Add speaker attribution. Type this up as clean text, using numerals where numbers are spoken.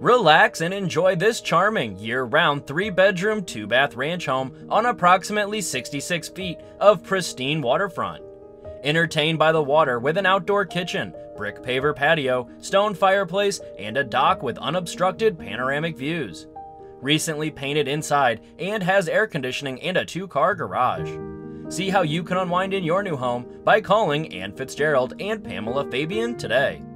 Speaker 1: Relax and enjoy this charming, year-round 3-bedroom, 2-bath ranch home on approximately 66 feet of pristine waterfront. Entertain by the water with an outdoor kitchen, brick paver patio, stone fireplace, and a dock with unobstructed panoramic views. Recently painted inside and has air conditioning and a 2-car garage. See how you can unwind in your new home by calling Ann FitzGerald and Pamela Fabian today.